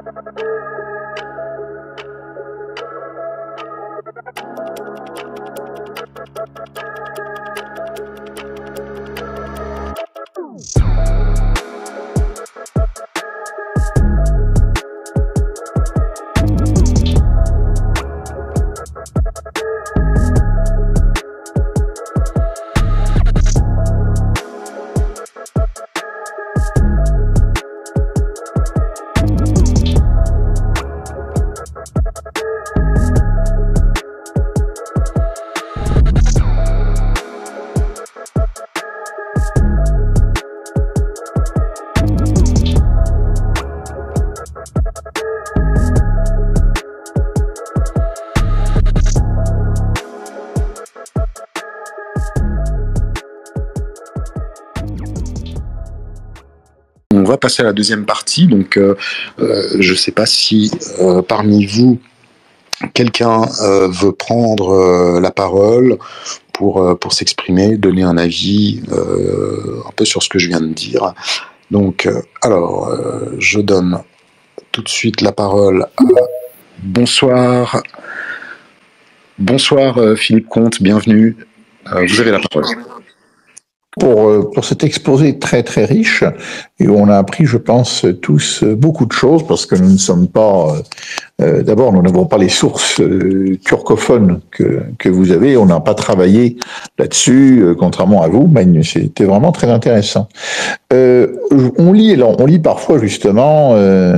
On va passer à la deuxième partie. Donc, je ne sais pas si parmi vous, quelqu'un veut prendre la parole pour s'exprimer, donner un avis un peu sur ce que je viens de dire. Donc, je donne tout de suite la parole à... Bonsoir. Bonsoir Philippe Comte, bienvenue. Vous avez la parole. Pour cet exposé très très riche et où on a appris, je pense, tous beaucoup de choses parce que nous ne sommes pas, d'abord nous n'avons pas les sources turcophones que vous avez, on n'a pas travaillé là-dessus, contrairement à vous, mais c'était vraiment très intéressant. On lit parfois justement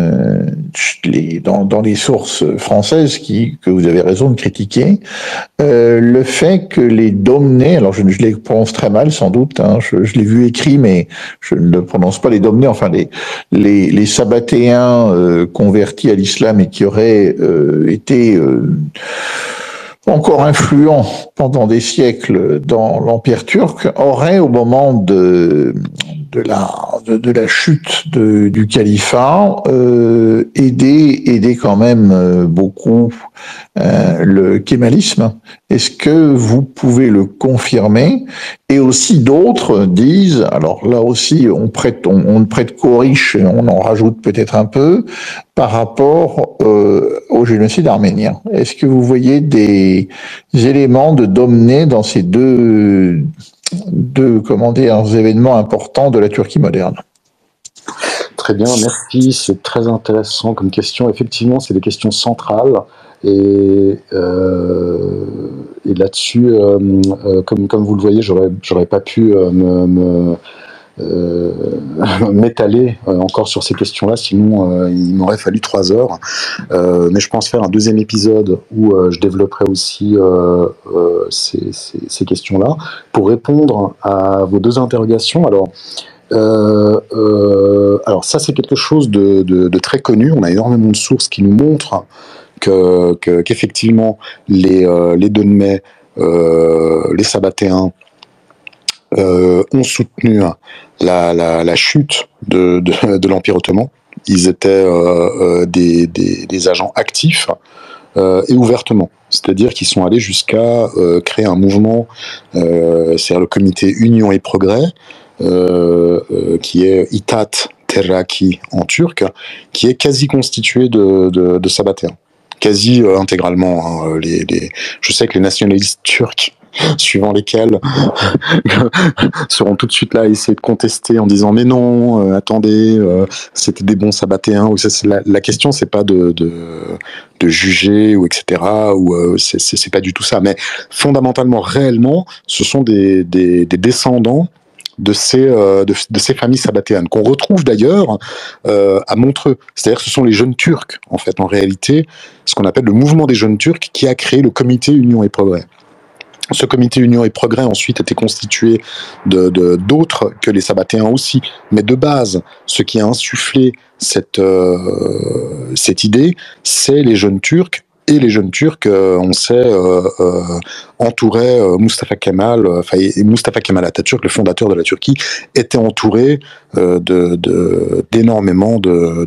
dans les sources françaises que vous avez raison de critiquer, le fait que les Domnés, alors je les prononce très mal sans doute, hein, je l'ai vu écrit mais je ne prononce pas les Domnés, enfin les Sabbatéens convertis à l'islam et qui auraient été encore influents pendant des siècles dans l'Empire turc, auraient au moment de la chute du califat aidé quand même beaucoup le kémalisme. Est-ce que vous pouvez le confirmer? Et aussi d'autres disent, alors là aussi on ne prête qu'aux riches, et on en rajoute peut-être un peu par rapport au génocide arménien. Est-ce que vous voyez des éléments de Domnée dans ces deux événements importants de la Turquie moderne? Très bien, merci. C'est très intéressant comme question. Effectivement, c'est des questions centrales. Et là-dessus, comme vous le voyez, j'aurais pas pu m'étaler encore sur ces questions-là, sinon il m'aurait fallu 3 heures. Mais je pense faire un deuxième épisode où je développerai aussi ces questions-là pour répondre à vos deux interrogations. Alors ça, c'est quelque chose de très connu. On a énormément de sources qui nous montrent qu'effectivement les Donmets, les Sabbatéens ont soutenu la chute de l'Empire ottoman. Ils étaient des agents actifs et ouvertement. C'est-à-dire qu'ils sont allés jusqu'à créer un mouvement, c'est-à-dire le comité Union et Progrès, qui est İttihat Terakki en turc, qui est quasi constitué de Sabbatéens. Quasi intégralement. Hein, je sais que les nationalistes turcs, suivant lesquels seront tout de suite là à essayer de contester en disant mais non, attendez, c'était des bons Sabbatéens. Ou la question, c'est pas de juger ou etc. Ou c'est pas du tout ça. Mais fondamentalement, réellement, ce sont des descendants de ces familles sabbatéennes qu'on retrouve d'ailleurs à Montreux. C'est-à-dire que ce sont les jeunes Turcs, en fait, en réalité, ce qu'on appelle le mouvement des jeunes Turcs qui a créé le comité Union et Progrès. Ce comité Union et Progrès ensuite était constitué d'autres que les Sabbatéens aussi, mais de base, ce qui a insufflé cette idée, c'est les jeunes Turcs. Et les jeunes Turcs, on sait, entouraient Mustafa Kemal Atatürk, le fondateur de la Turquie, était entouré d'énormément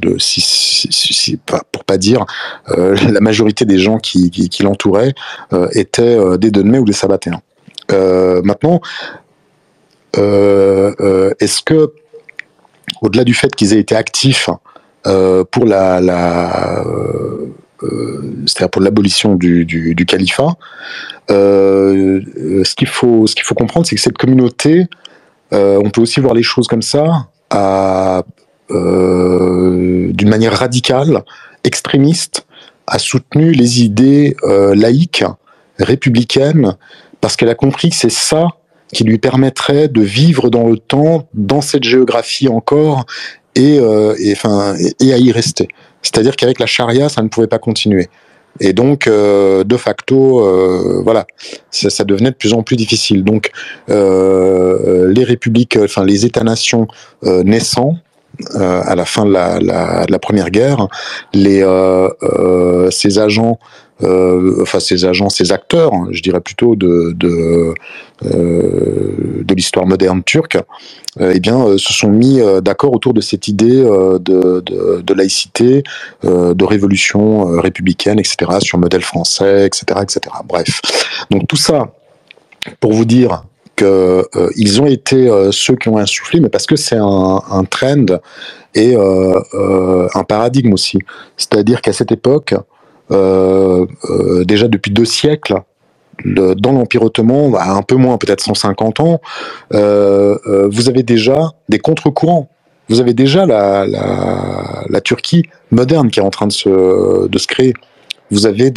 pour pas dire la majorité des gens qui l'entouraient étaient des Donmets ou des Sabbatéens. Maintenant, est-ce que, au-delà du fait qu'ils aient été actifs pour c'est-à-dire pour l'abolition du califat. Ce qu'il faut comprendre, c'est que cette communauté, on peut aussi voir les choses comme ça, d'une manière radicale, extrémiste, a soutenu les idées laïques, républicaines, parce qu'elle a compris que c'est ça qui lui permettrait de vivre dans le temps, dans cette géographie encore, et à y rester. C'est-à-dire qu'avec la charia, ça ne pouvait pas continuer. Et donc, de facto, voilà, ça devenait de plus en plus difficile. Donc, les républiques, enfin les États-nations naissants, à la fin de la Première Guerre, ces acteurs, je dirais plutôt de l'histoire moderne turque, se sont mis d'accord autour de cette idée de laïcité, de révolution républicaine, etc., sur modèle français, etc., etc. Bref, donc tout ça pour vous dire qu'ils ont été ceux qui ont insufflé, mais parce que c'est un trend et un paradigme aussi. C'est-à-dire qu'à cette époque, déjà depuis 2 siècles, dans l'Empire ottoman, un peu moins, peut-être 150 ans, vous avez déjà des contre-courants. Vous avez déjà la Turquie moderne qui est en train de se créer. Vous avez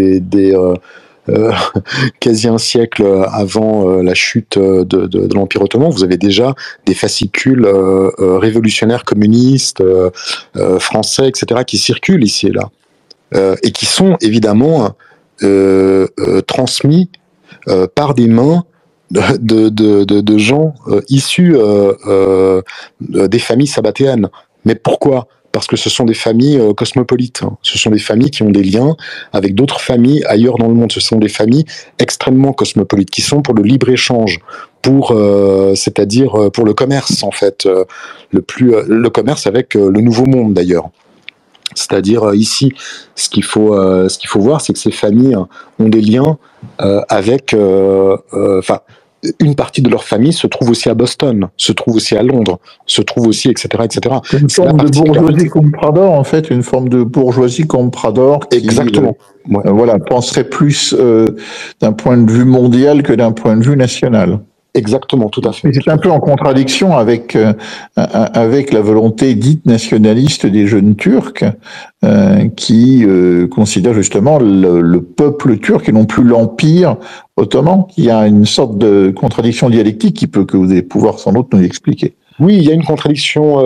quasi un siècle avant la chute de l'Empire ottoman, vous avez déjà des fascicules révolutionnaires communistes, français, etc., qui circulent ici et là, et qui sont évidemment transmis par des mains de gens issus des familles sabbatéennes. Mais pourquoi ? Parce que ce sont des familles cosmopolites. Ce sont des familles qui ont des liens avec d'autres familles ailleurs dans le monde. Ce sont des familles extrêmement cosmopolites qui sont pour le libre-échange, c'est-à-dire pour le commerce en fait, le commerce avec le Nouveau Monde d'ailleurs. C'est-à-dire ici, ce qu'il faut voir, c'est que ces familles ont des liens avec, une partie de leur famille se trouve aussi à Boston, se trouve aussi à Londres, se trouve aussi, etc., etc. Une forme de bourgeoisie comprador, en fait, une forme de bourgeoisie comprador qui, exactement. Voilà, penserait plus d'un point de vue mondial que d'un point de vue national. Exactement, tout à fait. C'est un peu en contradiction avec la volonté dite nationaliste des jeunes Turcs qui considèrent justement le peuple turc et non plus l'empire ottoman. Il y a une sorte de contradiction dialectique que vous allez pouvoir sans doute nous expliquer. Oui, il y a une contradiction.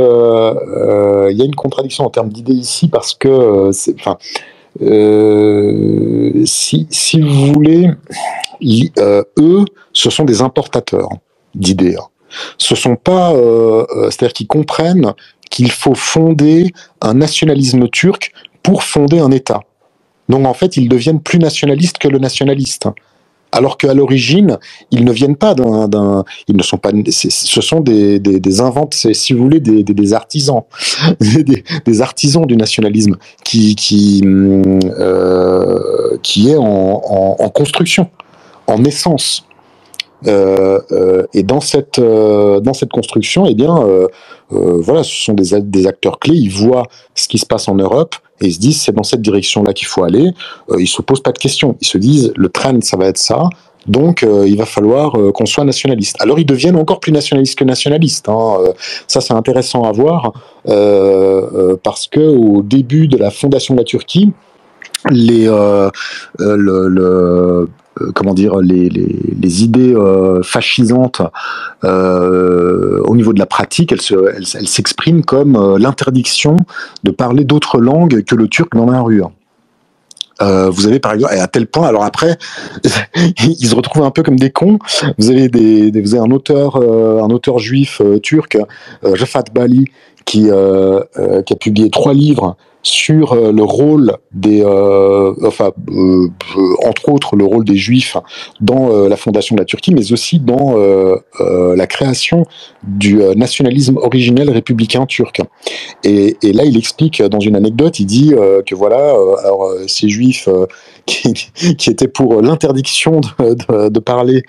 En termes d'idées ici parce que si vous voulez, eux, ce sont des importateurs d'idées. Ce sont pas, c'est-à-dire qu'ils comprennent qu'il faut fonder un nationalisme turc pour fonder un État. Donc en fait, ils deviennent plus nationalistes que le nationaliste. Alors qu'à l'origine, ils ne viennent pas ils ne sont pas, ce sont des inventes, si vous voulez, des artisans, des artisans du nationalisme qui est en construction, en essence. Et dans cette construction, voilà, ce sont des acteurs clés. Ils voient ce qui se passe en Europe et ils se disent c'est dans cette direction-là qu'il faut aller. Ils se posent pas de questions. Ils se disent le trend ça va être ça. Donc il va falloir qu'on soit nationaliste. Alors ils deviennent encore plus nationalistes que nationalistes. Ça c'est intéressant à voir parce que au début de la fondation de la Turquie, les idées fascisantes au niveau de la pratique, elles s'expriment comme l'interdiction de parler d'autres langues que le turc dans la rue. Vous avez par exemple, et à tel point, alors après, ils se retrouvent un peu comme des cons. Vous avez un auteur juif turc, Rafat Bali, qui a publié 3 livres sur le rôle entre autres le rôle des Juifs dans la fondation de la Turquie, mais aussi dans la création du nationalisme originel républicain turc. Et là, il explique dans une anecdote, il dit que voilà, ces Juifs qui étaient pour l'interdiction de parler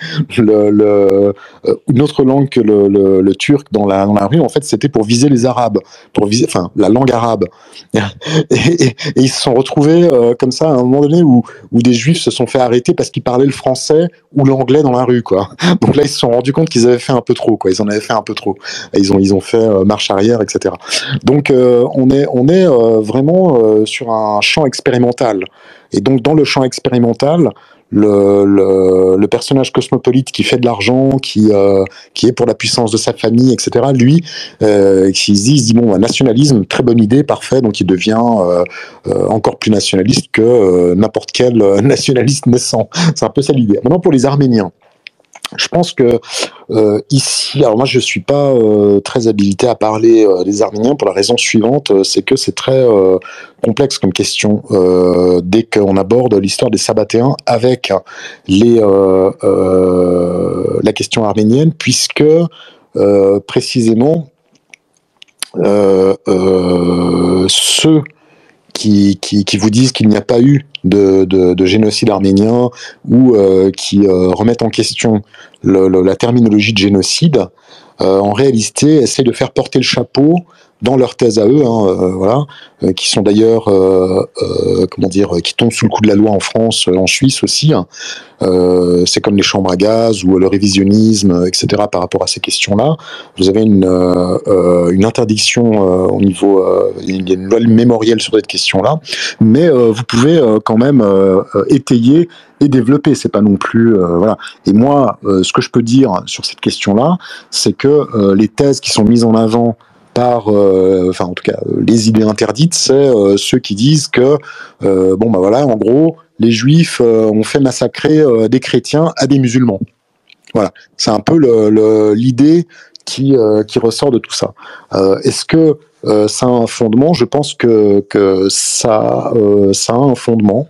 une autre langue que le turc dans la rue, en fait, c'était pour viser les Arabes, pour viser, enfin, la langue arabe. Et ils se sont retrouvés comme ça à un moment donné où des Juifs se sont fait arrêter parce qu'ils parlaient le français ou l'anglais dans la rue, quoi. Donc là, ils se sont rendus compte qu'ils avaient fait un peu trop, quoi. Ils en avaient fait un peu trop. Et ils ont fait marche arrière, etc. Donc on est vraiment sur un champ expérimental. Et donc dans le champ expérimental, le personnage cosmopolite qui fait de l'argent, qui est pour la puissance de sa famille, etc. Lui, il se dit bon, un nationalisme, très bonne idée, parfait. Donc il devient encore plus nationaliste que n'importe quel nationaliste naissant. C'est un peu ça l'idée. Maintenant pour les Arméniens. Je pense que ici, alors moi je suis pas très habilité à parler des Arméniens pour la raison suivante, c'est que c'est très complexe comme question dès qu'on aborde l'histoire des Sabbatéens avec la question arménienne, puisque précisément ceux qui vous disent qu'il n'y a pas eu de génocide arménien ou qui remettent en question la terminologie de génocide, en réalité, essaient de faire porter le chapeau dans leur thèse à eux, voilà, qui sont d'ailleurs, comment dire, qui tombent sous le coup de la loi en France, en Suisse aussi. C'est comme les chambres à gaz ou le révisionnisme, etc. Par rapport à ces questions-là, vous avez une interdiction au niveau, il y a une loi mémorielle sur cette question-là, mais vous pouvez quand même étayer et développer. C'est pas non plus voilà. Et moi, ce que je peux dire sur cette question-là, c'est que les thèses qui sont mises en avant par, enfin en tout cas, les idées interdites, c'est ceux qui disent que bon bah voilà, en gros, les Juifs ont fait massacrer des chrétiens à des musulmans. Voilà, c'est un peu l'idée qui ressort de tout ça. Est-ce que ça a un fondement? Je pense que ça a un fondement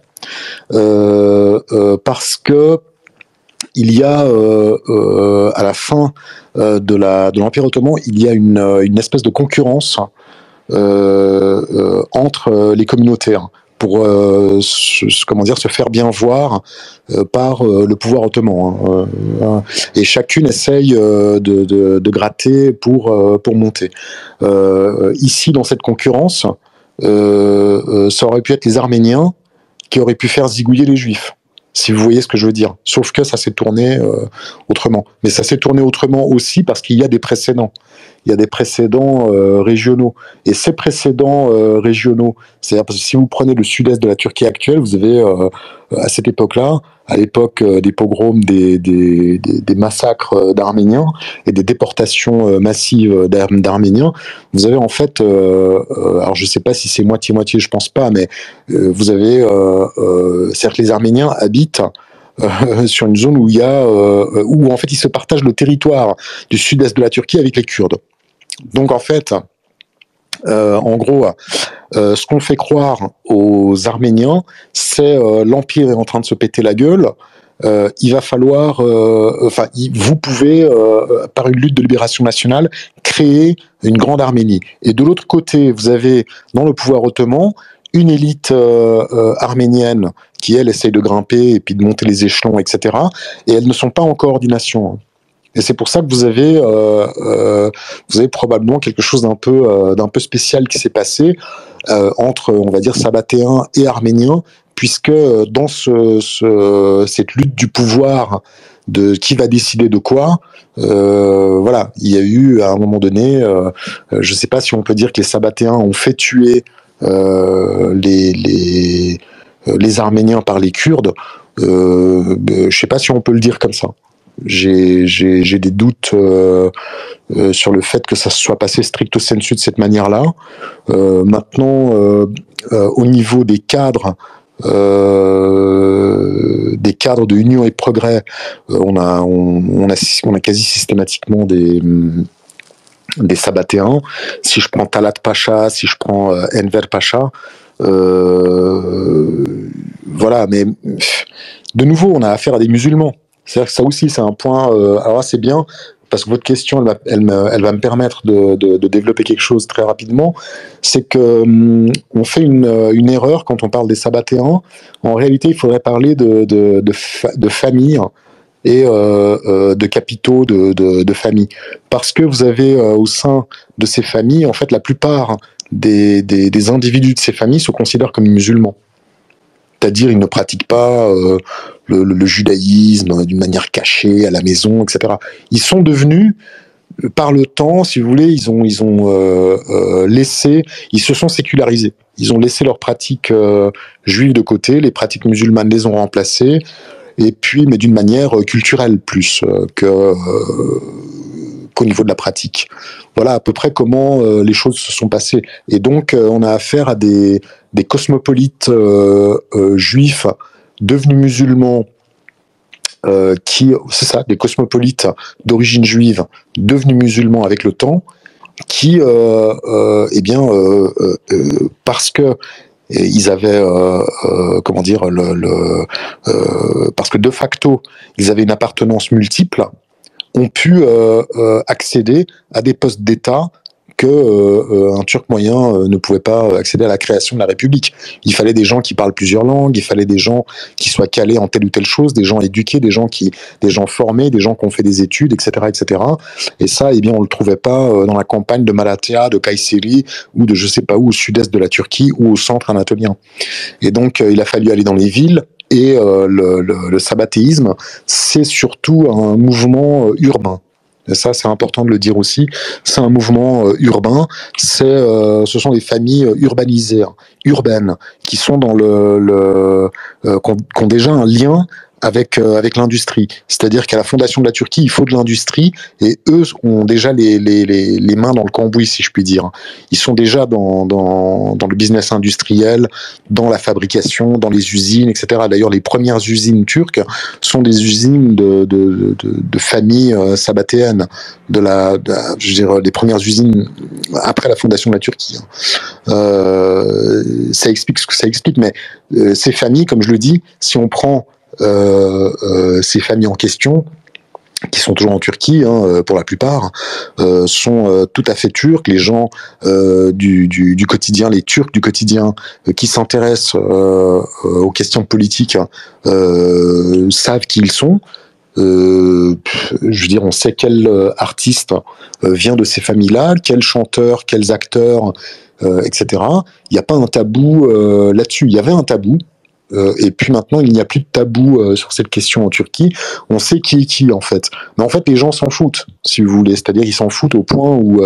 parce que il y a à la fin de l'Empire ottoman, il y a une espèce de concurrence entre les communautés pour comment dire, se faire bien voir par le pouvoir ottoman. Et chacune essaye de gratter pour monter. Ici, dans cette concurrence, ça aurait pu être les Arméniens qui auraient pu faire zigouiller les Juifs, si vous voyez ce que je veux dire. Sauf que ça s'est tourné autrement. Mais ça s'est tourné autrement aussi parce qu'il y a des précédents. Il y a des précédents régionaux. Et ces précédents régionaux, c'est-à-dire parce que si vous prenez le sud-est de la Turquie actuelle, vous avez à cette époque-là, à l'époque des pogroms, des massacres d'Arméniens et des déportations massives d'Arméniens, vous avez en fait, alors je ne sais pas si c'est moitié-moitié, je pense pas, mais vous avez, certes les Arméniens habitent sur une zone où il y a, où en fait ils se partagent le territoire du sud-est de la Turquie avec les Kurdes. Donc en fait, en gros, ce qu'on fait croire aux Arméniens, c'est l'Empire est en train de se péter la gueule. Il va falloir, enfin, vous pouvez, par une lutte de libération nationale, créer une grande Arménie. Et de l'autre côté, vous avez dans le pouvoir ottoman une élite arménienne qui, elle, essaye de grimper et puis de monter les échelons, etc. Et elles ne sont pas en coordination. Et c'est pour ça que vous avez probablement quelque chose d'un peu spécial qui s'est passé entre, on va dire, sabbatéens et arméniens, puisque dans cette lutte du pouvoir de qui va décider de quoi, voilà, il y a eu à un moment donné, je ne sais pas si on peut dire que les sabbatéens ont fait tuer les Arméniens par les Kurdes. Je ne sais pas si on peut le dire comme ça. J'ai des doutes sur le fait que ça se soit passé stricto sensu de cette manière-là. Maintenant, au niveau des cadres de Union et Progrès, on a quasi systématiquement des Sabbatéens. Si je prends Talat Pacha, si je prends Enver Pacha, voilà, mais de nouveau, on a affaire à des musulmans. C'est-à-dire que ça aussi, c'est un point. Alors c'est bien, parce que votre question, elle va me permettre de développer quelque chose très rapidement. C'est que on fait une erreur quand on parle des Sabbatéens. En réalité, il faudrait parler de famille et de capitaux de famille. Parce que vous avez au sein de ces familles, en fait, la plupart des individus de ces familles se considèrent comme musulmans. C'est-à-dire, ils ne pratiquent pas le judaïsme d'une manière cachée à la maison, etc. Ils sont devenus, par le temps, si vous voulez, ils ont laissé, ils se sont sécularisés. Ils ont laissé leurs pratiques juives de côté, les pratiques musulmanes les ont remplacées, et puis, mais d'une manière culturelle plus qu'au niveau de la pratique. Voilà à peu près comment les choses se sont passées. Et donc, on a affaire à des cosmopolites juifs devenus musulmans, c'est ça, des cosmopolites d'origine juive devenus musulmans avec le temps, qui, parce que ils avaient, comment dire, parce que de facto, ils avaient une appartenance multiple, ont pu accéder à des postes d'État que un Turc moyen ne pouvait pas accéder à la création de la République. Il fallait des gens qui parlent plusieurs langues, il fallait des gens qui soient calés en telle ou telle chose, des gens éduqués, des gens formés, des gens qui ont fait des études, etc., etc. Et ça, eh bien, on le trouvait pas dans la campagne de Malatya, de Kayseri ou de je sais pas où, au sud-est de la Turquie ou au centre anatolien. Et donc, il a fallu aller dans les villes. Et le sabbatéisme, c'est surtout un mouvement urbain. Et ça, c'est important de le dire aussi. C'est un mouvement urbain. Ce sont des familles urbanisées, urbaines, qui sont dans qui ont déjà un lien avec l'industrie. C'est-à-dire qu'à la fondation de la Turquie, il faut de l'industrie, et eux ont déjà les mains dans le cambouis, si je puis dire. Ils sont déjà dans le business industriel, dans la fabrication, dans les usines, etc. D'ailleurs, les premières usines turques sont des usines de familles sabbatéennes, je veux dire, les premières usines après la fondation de la Turquie. Ça explique ce que ça explique, mais ces familles, comme je le dis, si on prend ces familles en question, qui sont toujours en Turquie pour la plupart, sont tout à fait turcs. Les gens du quotidien, les Turcs du quotidien qui s'intéressent aux questions politiques savent qui ils sont. Je veux dire, on sait quel artiste vient de ces familles-là, quels chanteurs, quels acteurs, etc. Il n'y a pas un tabou là-dessus. Il y avait un tabou. Et puis maintenant, il n'y a plus de tabou sur cette question en Turquie. On sait qui est qui, en fait. Mais en fait, les gens s'en foutent, si vous voulez. C'est-à-dire qu'ils s'en foutent au point où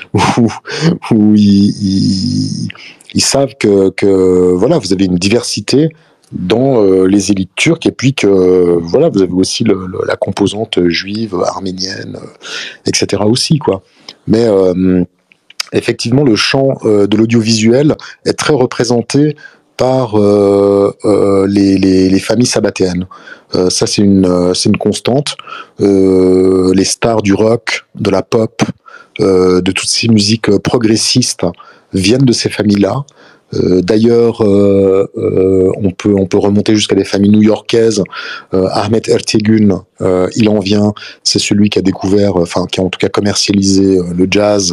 ils savent que voilà, vous avez une diversité dans les élites turques, et puis que voilà, vous avez aussi la composante juive, arménienne, etc. aussi, quoi. Mais effectivement, le champ de l'audiovisuel est très représenté par les familles sabbatéennes. Ça, c'est une constante. Les stars du rock, de la pop, de toutes ces musiques progressistes viennent de ces familles-là. D'ailleurs, on peut remonter jusqu'à des familles new-yorkaises. Ahmet Ertegun, il en vient. C'est celui qui a découvert, enfin qui a en tout cas commercialisé le jazz.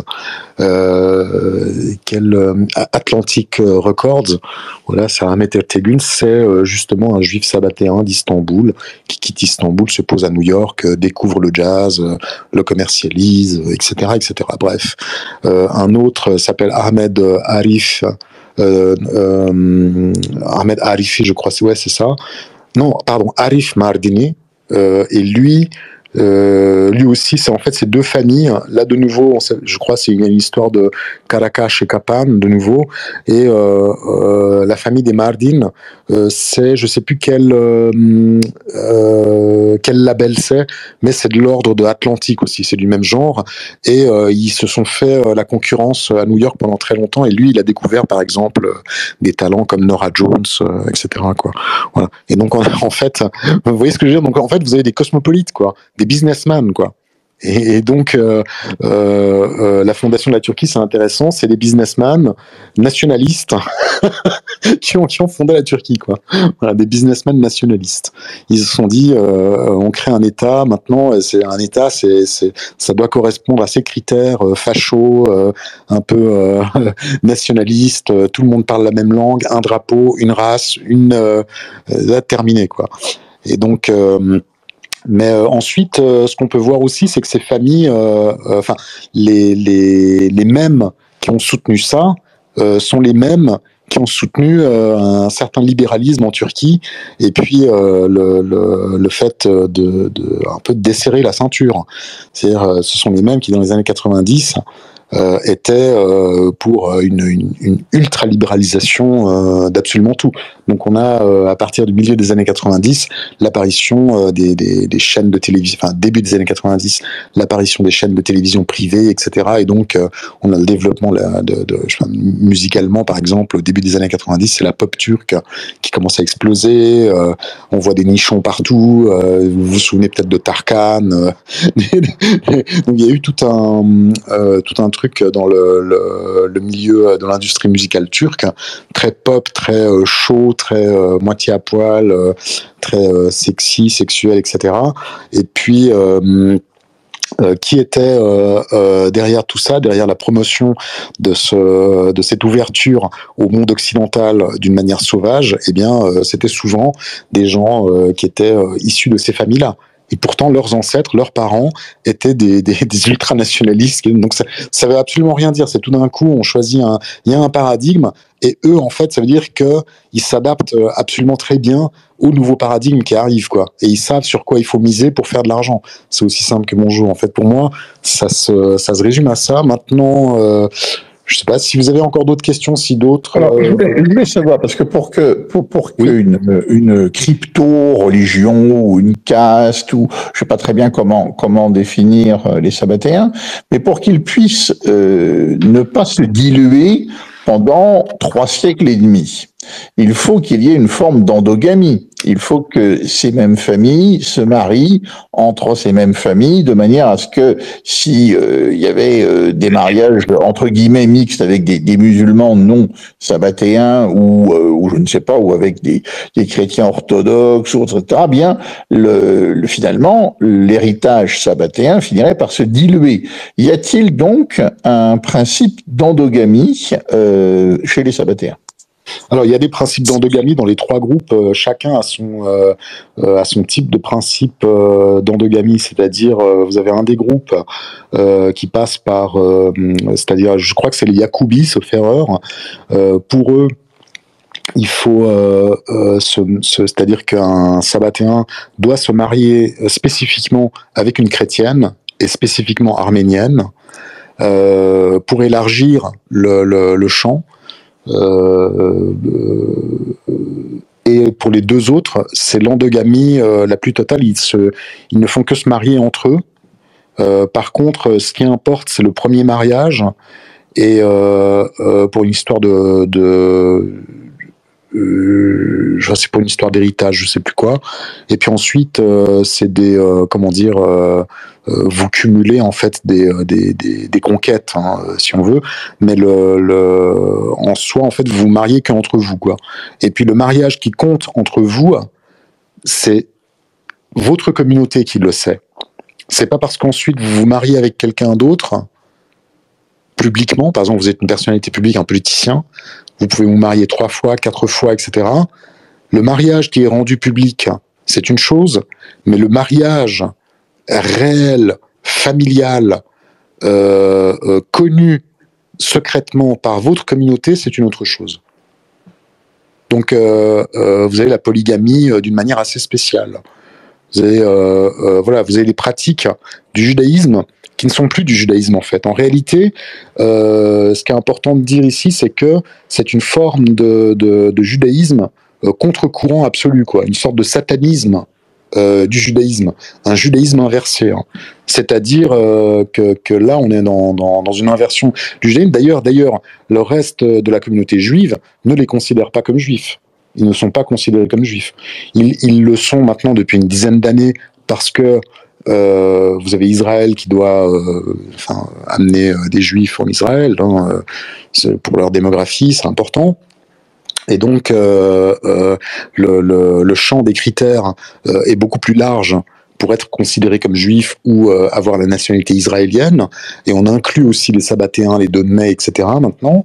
Atlantic Records. Voilà, c'est Ahmet Ertegun. C'est justement un juif sabbatéen d'Istanbul qui quitte Istanbul, se pose à New York, découvre le jazz, le commercialise, etc., etc. Bref, un autre s'appelle Ahmed Arif. Ahmed Arifi, je crois, ouais, c'est ça. Non, pardon, Arif Mardini. Et lui aussi, c'est en fait ces deux familles. Là, de nouveau, je crois, c'est une histoire de Karakash et Kapan, de nouveau. Et la famille des Mardin, c'est, je sais plus quel label c'est, mais c'est de l'ordre de Atlantic aussi. C'est du même genre. Et ils se sont fait la concurrence à New York pendant très longtemps. Et lui, il a découvert, par exemple, des talents comme Norah Jones, etc., quoi. Voilà. Et donc, en fait, vous voyez ce que je veux dire? Donc, en fait, vous avez des cosmopolites, quoi, des businessmen, quoi. Et donc, la fondation de la Turquie, c'est intéressant, c'est des businessmen nationalistes qui ont fondé la Turquie, quoi. Voilà, des businessmen nationalistes. Ils se sont dit, on crée un État. Maintenant, c'est un État, ça doit correspondre à ces critères fachos, un peu nationalistes. Tout le monde parle la même langue, un drapeau, une race, terminé, quoi. Et donc, mais ensuite, ce qu'on peut voir aussi, c'est que ces familles, enfin, les mêmes qui ont soutenu ça, sont les mêmes qui ont soutenu un certain libéralisme en Turquie, et puis le fait un peu de desserrer la ceinture. C'est-à-dire, ce sont les mêmes qui, dans les années 90, étaient pour une ultra-libéralisation d'absolument tout. Donc on a, à partir du milieu des années 90, l'apparition des chaînes de télévision, enfin début des années 90, l'apparition des chaînes de télévision privées, etc. Et donc on a le développement musicalement, par exemple, au début des années 90, c'est la pop turque qui commence à exploser. On voit des nichons partout. Vous vous souvenez peut-être de Tarkan. Donc il y a eu tout un truc dans le milieu de l'industrie musicale turque, très pop, très chaud, très moitié à poil, très sexy, sexuel, etc. Et puis qui était derrière tout ça, derrière la promotion de cette ouverture au monde occidental d'une manière sauvage, eh bien, c'était souvent des gens qui étaient issus de ces familles-là. Et pourtant, leurs ancêtres, leurs parents étaient des ultranationalistes. Donc, ça veut absolument rien dire. C'est tout d'un coup, il y a un paradigme, et eux, en fait, ça veut dire qu'ils s'adaptent absolument très bien au nouveau paradigme qui arrive, quoi. Et ils savent sur quoi il faut miser pour faire de l'argent. C'est aussi simple que bonjour. En fait, pour moi, ça se résume à ça. Maintenant, je sais pas si vous avez encore d'autres questions, si d'autres. Alors, je voulais savoir, parce que pour une crypto-religion ou une caste, ou je sais pas très bien comment définir les sabbatéens, mais pour qu'ils puissent ne pas se diluer pendant 3 siècles et demi, il faut qu'il y ait une forme d'endogamie. Il faut que ces mêmes familles se marient entre ces mêmes familles, de manière à ce que si il y avait des mariages entre guillemets mixtes avec des musulmans non sabbatéens ou je ne sais pas, ou avec des chrétiens orthodoxes ou etc., bien finalement l'héritage sabbatéen finirait par se diluer. Y a-t-il donc un principe d'endogamie chez les sabbatéens? Alors, il y a des principes d'endogamie dans les 3 groupes. Chacun a son type de principe d'endogamie. C'est-à-dire, vous avez un des groupes qui passe par, c'est-à-dire, je crois que c'est les Yacoubis, sauf erreur. Pour eux, il faut, c'est-à-dire qu'un sabbatéen doit se marier spécifiquement avec une chrétienne et spécifiquement arménienne pour élargir le champ. Et pour les 2 autres, c'est l'endogamie la plus totale. Ils ne font que se marier entre eux. Par contre, ce qui importe, c'est le premier mariage. Et pour une histoire c'est pour une histoire d'héritage, je sais plus quoi. Et puis ensuite, c'est comment dire, vous cumulez en fait des conquêtes, hein, si on veut, mais en soi, en fait, vous vous mariez qu'entre vous, quoi. Et puis le mariage qui compte entre vous, c'est votre communauté qui le sait. C'est pas parce qu'ensuite vous vous mariez avec quelqu'un d'autre publiquement, par exemple, vous êtes une personnalité publique, un politicien, vous pouvez vous marier 3 fois, 4 fois, etc. Le mariage qui est rendu public, c'est une chose, mais le mariage réel, familial, connu secrètement par votre communauté, c'est une autre chose. Donc, vous avez la polygamie d'une manière assez spéciale. Vous avez, vous avez les pratiques du judaïsme qui ne sont plus du judaïsme en fait. En réalité, ce qui est important de dire ici, c'est que c'est une forme de judaïsme contre-courant absolu, quoi, une sorte de satanisme du judaïsme, un judaïsme inversé. Hein. C'est-à-dire que là, on est dans une inversion du judaïsme. D'ailleurs, le reste de la communauté juive ne les considère pas comme juifs. Ils ne sont pas considérés comme juifs. Ils le sont maintenant depuis une dizaine d'années parce que vous avez Israël qui doit amener des juifs en Israël, hein, pour leur démographie, c'est important. Et donc, le champ des critères est beaucoup plus large pour être considéré comme juif ou avoir la nationalité israélienne. Et on inclut aussi les Sabbatéens, les 2 de mai, etc. maintenant.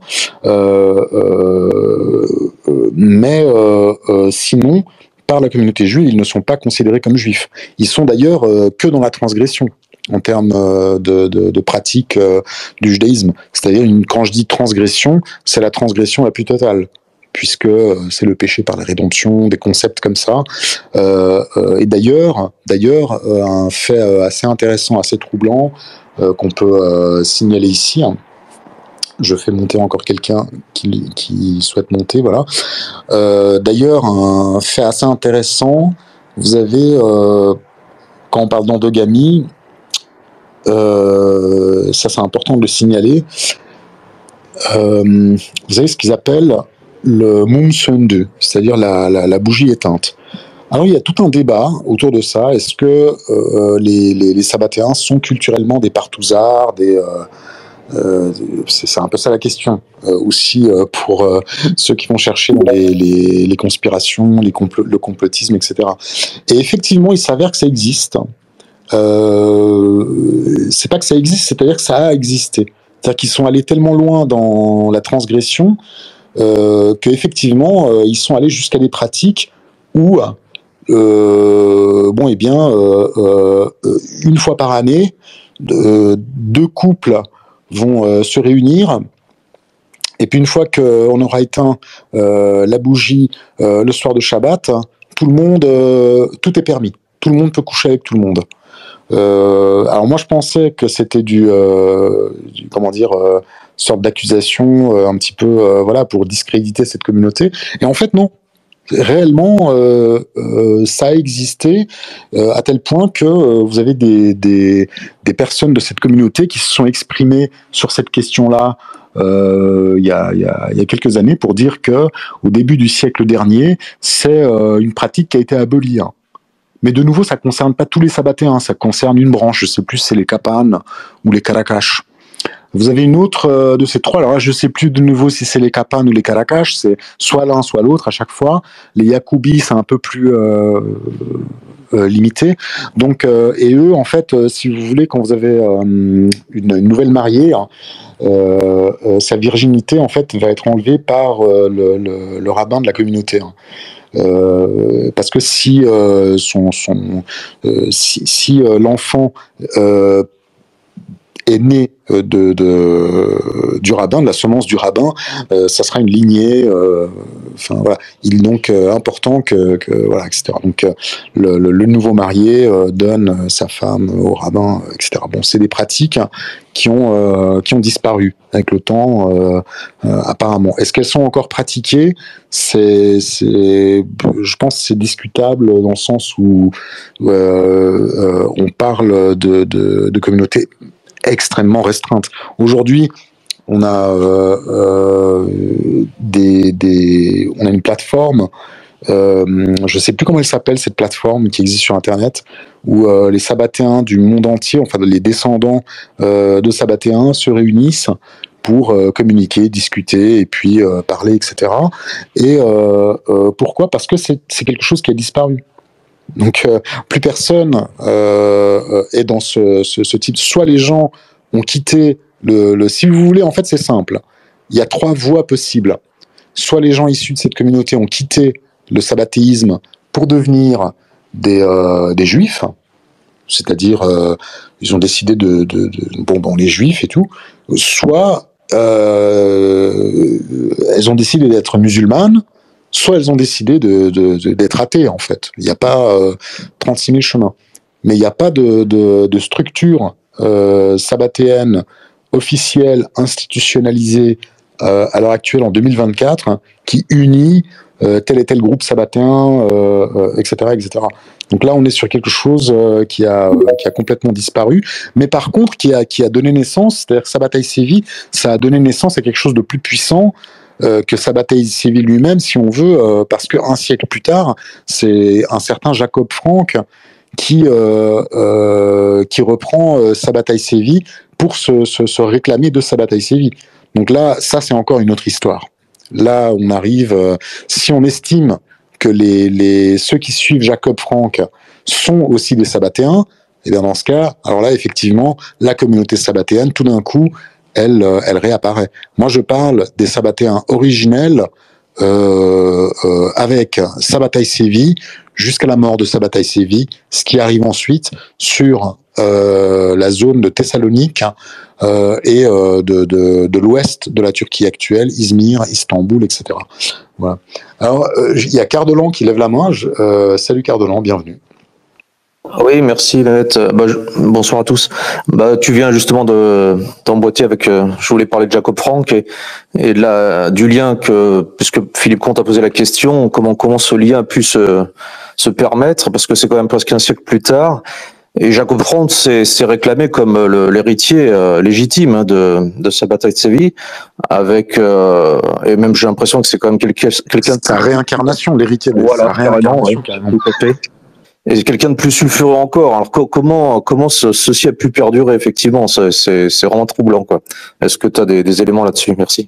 Mais sinon, par la communauté juive, ils ne sont pas considérés comme juifs. Ils sont d'ailleurs que dans la transgression en termes de pratique du judaïsme. C'est-à-dire, quand je dis transgression, c'est la transgression la plus totale, puisque c'est le péché par la rédemption, des concepts comme ça. Et d'ailleurs, un fait assez intéressant, assez troublant, qu'on peut signaler ici, hein. Je fais monter encore quelqu'un qui souhaite monter, voilà. D'ailleurs, un fait assez intéressant, vous avez, quand on parle d'endogamie, ça c'est important de le signaler, vous avez ce qu'ils appellent le Mumsundu, c'est-à-dire la bougie éteinte. Alors il y a tout un débat autour de ça. Est-ce que les Sabbatéens sont culturellement des partouzards, c'est un peu ça la question. Aussi pour ceux qui vont chercher dans les conspirations, le complotisme, etc. Et effectivement, il s'avère que ça existe. C'est pas que ça existe, c'est-à-dire que ça a existé. C'est-à-dire qu'ils sont allés tellement loin dans la transgression qu'effectivement, ils sont allés jusqu'à des pratiques où, une fois par année, 2 couples vont se réunir, et puis une fois qu'on aura éteint la bougie le soir de Shabbat, tout est permis. Tout le monde peut coucher avec tout le monde. Alors moi je pensais que c'était sorte d'accusation un petit peu pour discréditer cette communauté, et en fait non. Réellement, ça a existé à tel point que vous avez des personnes de cette communauté qui se sont exprimées sur cette question-là il y a quelques années pour dire que au début du siècle dernier, c'est une pratique qui a été abolie. Hein. Mais de nouveau, ça concerne pas tous les Sabbatéens, ça concerne une branche. Je sais plus, c'est les Kapan ou les Karakash. Vous avez une autre de ces 3, alors là, je sais plus de nouveau si c'est les Kapan ou les Karakash, c'est soit l'un, soit l'autre à chaque fois. Les Yacoubi, c'est un peu plus limité. Donc, et eux, en fait, si vous voulez, quand vous avez une nouvelle mariée, hein, sa virginité, en fait, va être enlevée par le rabbin de la communauté. Hein. Parce que si l'enfant est né du rabbin, de la semence du rabbin, ça sera une lignée. Il est donc important que voilà, etc. Donc le nouveau marié donne sa femme au rabbin, etc. Bon, c'est des pratiques qui ont disparu avec le temps, apparemment. Est-ce qu'elles sont encore pratiquées ? Je pense que c'est discutable dans le sens où on parle de communautés extrêmement restreinte. Aujourd'hui, on a on a une plateforme, je sais plus comment elle s'appelle, cette plateforme qui existe sur Internet, où les Sabbatéens du monde entier, enfin les descendants de Sabbatéens se réunissent pour communiquer, discuter et puis parler, etc. Et pourquoi ? Parce que c'est quelque chose qui a disparu. Donc plus personne est dans ce type. Soit les gens ont quitté si vous voulez, en fait c'est simple. Il y a 3 voies possibles. Soit les gens issus de cette communauté ont quitté le sabbatéisme pour devenir des juifs, c'est-à-dire ils ont décidé les juifs et tout. Soit elles ont décidé d'être musulmanes. Soit elles ont décidé d'être athées, en fait. Il n'y a pas 36 000 chemins. Mais il n'y a pas de structure sabbatéenne officielle, institutionnalisée à l'heure actuelle, en 2024, qui unit tel et tel groupe sabbatéen, etc., etc. Donc là, on est sur quelque chose qui a complètement disparu, mais par contre, qui a donné naissance, c'est-à-dire que Sabbatai Sevi, ça a donné naissance à quelque chose de plus puissant, que Sabbatai Sevi lui-même, si on veut, parce qu'un siècle plus tard, c'est un certain Jacob Frank qui reprend Sabbatai Sevi pour se réclamer de Sabbatai Sevi. Donc là, ça c'est encore une autre histoire. Là, on arrive, si on estime que ceux qui suivent Jacob Frank sont aussi des sabbatéens, et bien dans ce cas, alors là, effectivement, la communauté sabbatéenne, tout d'un coup, elle réapparaît. Moi, je parle des sabbatéens originels avec Sabbatai Sevi jusqu'à la mort de Sabbatai Sevi, ce qui arrive ensuite sur la zone de Thessalonique et de l'ouest de la Turquie actuelle, Izmir, Istanbul, etc. Voilà. Alors, il y a Cardolan qui lève la main. Salut Cardolan, bienvenue. Oui, merci Lennett. Bonsoir à tous. Tu viens justement d'emboîter avec. Je voulais parler de Jacob Frank et du lien puisque Philippe Comte a posé la question, comment ce lien a pu se permettre, parce que c'est quand même presque un siècle plus tard. Et Jacob Frank s'est réclamé comme l'héritier légitime de Sabbatai Sevi, avec et même j'ai l'impression que c'est quand même quelqu'un de sa réincarnation, l'héritier de sa réincarnation, carrément. Et quelqu'un de plus sulfureux encore. Alors comment ceci a pu perdurer, effectivement, c'est vraiment troublant, quoi. Est-ce que tu as des éléments là-dessus? Merci.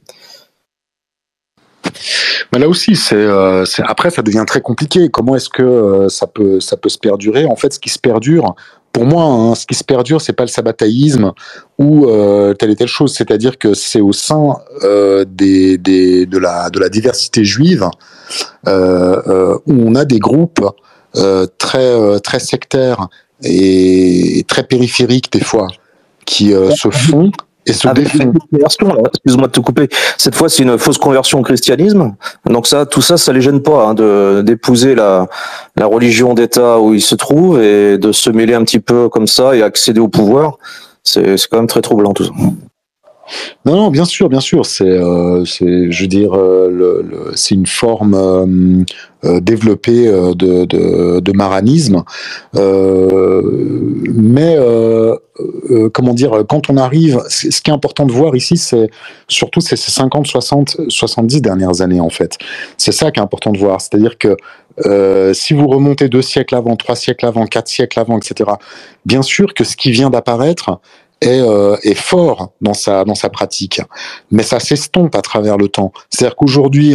Mais là aussi, après ça devient très compliqué. Comment est-ce que ça peut se perdurer? En fait, ce qui se perdure, pour moi, hein, ce qui se perdure, c'est pas le sabbataïsme ou telle et telle chose. C'est-à-dire que c'est au sein de la diversité juive où on a des groupes très sectaires et très périphériques des fois qui se font et se défont. Excuse-moi de te couper. Cette fois, c'est une fausse conversion au christianisme. Donc tout ça les gêne pas hein, d'épouser la religion d'État où ils se trouvent et de se mêler un petit peu comme ça et accéder au pouvoir. C'est quand même très troublant tout ça. Non, bien sûr, c'est, je veux dire, c'est une forme développée de maranisme, mais comment dire, quand on arrive, ce qui est important de voir ici, c'est surtout ces 50, 60, 70 dernières années en fait. C'est ça qui est important de voir, c'est-à-dire que si vous remontez 2 siècles avant, 3 siècles avant, 4 siècles avant, etc., bien sûr que ce qui vient d'apparaître est fort dans sa pratique, mais ça s'estompe à travers le temps. C'est-à-dire qu'aujourd'hui,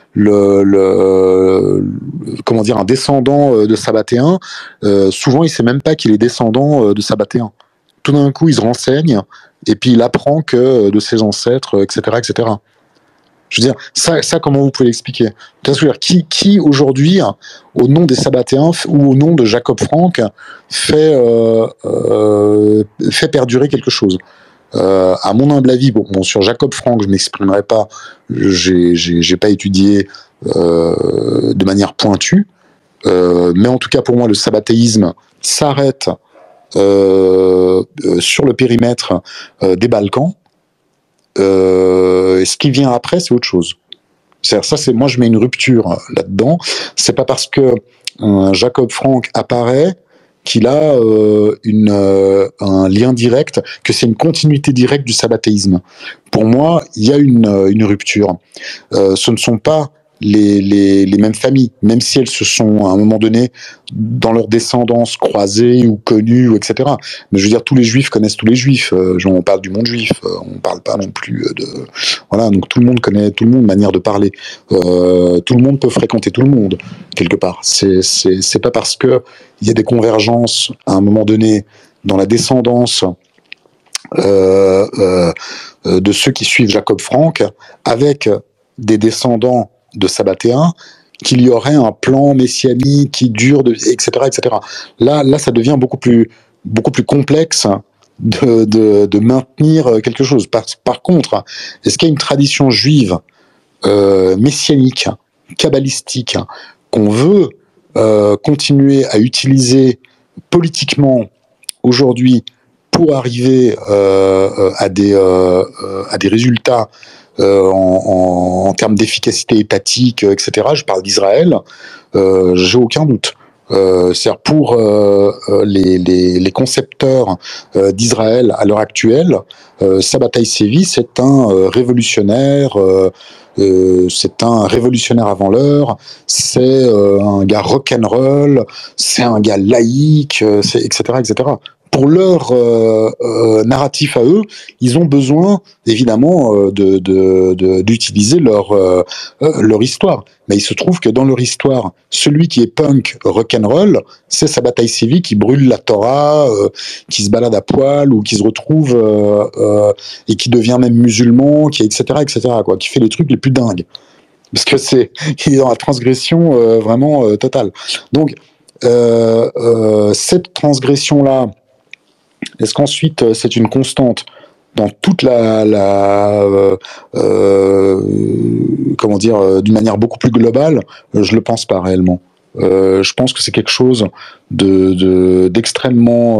comment dire, un descendant de sabbatéen, souvent il sait même pas qu'il est descendant de sabbatéen. Tout d'un coup, il se renseigne et puis il apprend que de ses ancêtres, etc., etc. Je veux dire, ça comment vous pouvez l'expliquer? Qui aujourd'hui, au nom des sabbatéens ou au nom de Jacob Frank, fait perdurer quelque chose? À mon humble avis, bon, sur Jacob Frank, je m'exprimerai pas. J'ai pas étudié de manière pointue, mais en tout cas pour moi, le sabbatéisme s'arrête sur le périmètre des Balkans. Ce qui vient après, c'est autre chose. Ça, moi, je mets une rupture là-dedans. C'est pas parce que Jacob Frank apparaît qu'il a un lien direct, que c'est une continuité directe du sabbatéisme. Pour moi, il y a une rupture. Ce ne sont pas les mêmes familles, même si elles se sont à un moment donné dans leur descendance croisées ou connues, etc. Mais je veux dire, tous les juifs connaissent tous les juifs. On parle du monde juif, on parle pas non plus de... Voilà, donc tout le monde connaît tout le monde, manière de parler. Tout le monde peut fréquenter tout le monde, quelque part. C'est pas parce que il y a des convergences à un moment donné dans la descendance de ceux qui suivent Jacob Frank avec des descendants de sabbatéens, qu'il y aurait un plan messianique qui dure, etc., etc. Là, ça devient beaucoup plus complexe de maintenir quelque chose. Par contre, est-ce qu'il y a une tradition juive messianique, kabbalistique, qu'on veut continuer à utiliser politiquement aujourd'hui pour arriver à des résultats en termes d'efficacité étatique, etc. Je parle d'Israël, j'ai aucun doute. C'est-à-dire pour les concepteurs d'Israël à l'heure actuelle, Sabbatai Sevi, c'est un révolutionnaire. C'est un révolutionnaire avant l'heure, c'est un gars rock'n'roll, c'est un gars laïque, etc., etc. Pour leur narratif à eux, ils ont besoin évidemment d'utiliser leur histoire. Mais il se trouve que dans leur histoire, celui qui est punk rock'n'roll, c'est Sabbatai Sevi qui brûle la Torah, qui se balade à poil ou qui se retrouve et qui devient même musulman, qui etc., quoi, qui fait les trucs les plus dingues. Parce que il est dans la transgression vraiment totale. Donc cette transgression-là, est-ce qu'ensuite c'est une constante dans toute comment dire, d'une manière beaucoup plus globale? Je le pense pas réellement. Je pense que c'est quelque chose d'extrêmement,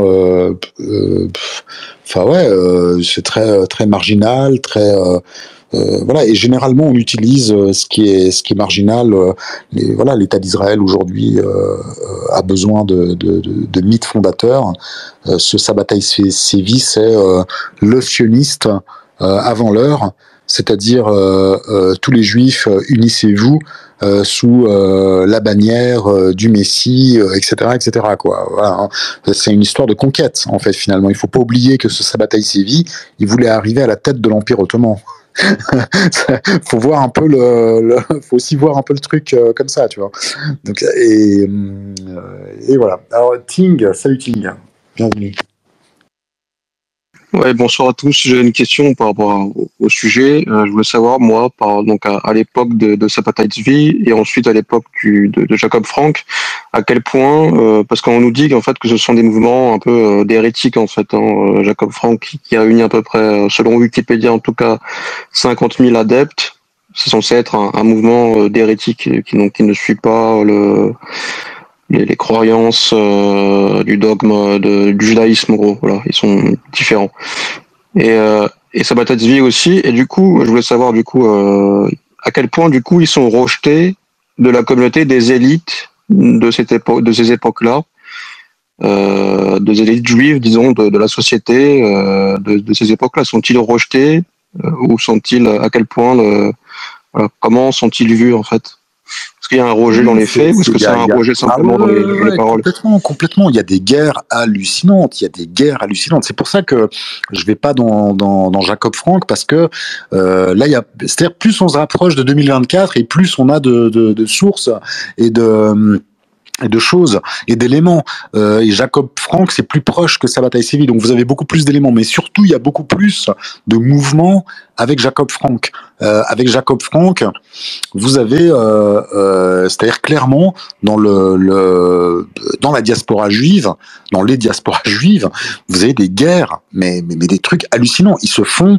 enfin ouais, c'est très marginal, très voilà. Et généralement, on utilise ce qui est marginal. Voilà, l'État d'Israël aujourd'hui a besoin de mythes fondateurs. Ce Sabbatai Sevi, c'est le sioniste avant l'heure, c'est-à-dire tous les Juifs, unissez-vous sous la bannière du Messie, etc., etc., quoi. Voilà, hein. C'est une histoire de conquête, en fait, finalement. Il faut pas oublier que ce Sabbatai Sevi, il voulait arriver à la tête de l'Empire ottoman. Faut voir un peu faut aussi voir un peu le truc comme ça, tu vois. Donc, et voilà. Alors, Ting, salut Ting. Bienvenue. Ouais, bonsoir à tous. J'ai une question par rapport au sujet. Je voulais savoir, moi, donc à l'époque de Sabbatai Tzvi et ensuite à l'époque de Jacob Frank, à quel point, parce qu'on nous dit qu'en fait que ce sont des mouvements un peu d'hérétiques en fait. Jacob Frank qui réunit à peu près, selon Wikipédia en tout cas, 50 000 adeptes. C'est censé être un mouvement d'hérétiques qui ne suit pas les croyances du dogme du judaïsme, en gros. Voilà, ils sont différents. Et Sabbatai Tzvi aussi. Et du coup, je voulais savoir du coup à quel point du coup ils sont rejetés de la communauté des élites de cette époque, de ces époques-là, des élites juives, disons, de la société de ces époques-là. Sont-ils rejetés ou sont-ils, à quel point, voilà, comment sont-ils vus en fait? Est-ce qu'il y a un rejet dans les faits ou est-ce que c'est un rejet simplement dans les paroles? Complètement. Il y a des guerres hallucinantes. C'est pour ça que je vais pas dans Jacob Frank parce que là, c'est-à-dire plus on se rapproche de 2024 et plus on a de sources et de choses et d'éléments. Et Jacob Frank, c'est plus proche que Sabbatai Sevi, donc vous avez beaucoup plus d'éléments, mais surtout il y a beaucoup plus de mouvements avec Jacob Frank. Avec Jacob Frank, vous avez, c'est-à-dire clairement dans dans la diaspora juive, dans les diasporas juives, vous avez des guerres, mais des trucs hallucinants. Ils se font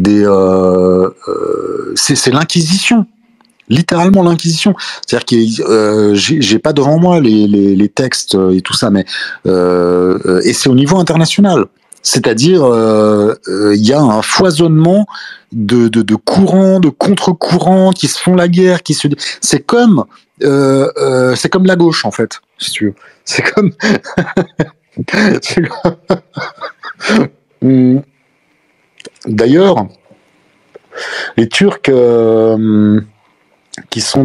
c'est l'Inquisition. Littéralement l'Inquisition. C'est-à-dire que j'ai pas devant moi les textes et tout ça, mais et c'est au niveau international. C'est-à-dire il y a un foisonnement de courants, de contre-courants qui se font la guerre, c'est comme la gauche en fait, si tu veux. C'est comme D'ailleurs, les Turcs qui sont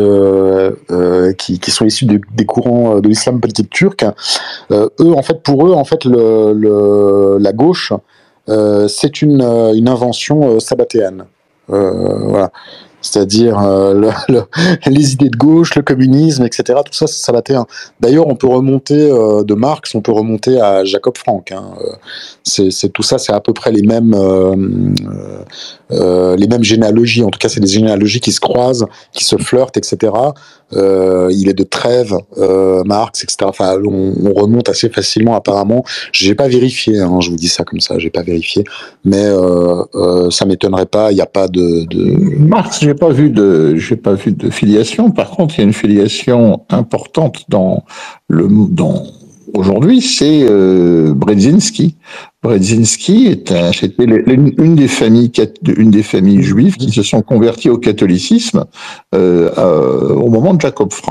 qui sont issus des courants de l'islam politique turc, eux en fait pour eux en fait la gauche c'est une invention sabbatéenne, voilà. C'est-à-dire les idées de gauche, le communisme, etc. Tout ça, c'est sabbatéen. D'ailleurs, on peut remonter de Marx, on peut remonter à Jacob Frank. Hein. C'est tout ça, c'est à peu près les mêmes généalogies. En tout cas, c'est des généalogies qui se croisent, qui se flirtent, etc. Il est de Trèves, Marx, etc. Enfin, on remonte assez facilement apparemment. J'ai pas vérifié, hein, je vous dis ça comme ça, j'ai pas vérifié, mais ça m'étonnerait pas. Il n'y a pas de Marx, j'ai pas vu de filiation. Par contre, il y a une filiation importante aujourd'hui, c'est Brzezinski. Brzezinski c'était une des familles juives qui se sont converties au catholicisme au moment de Jacob Frank.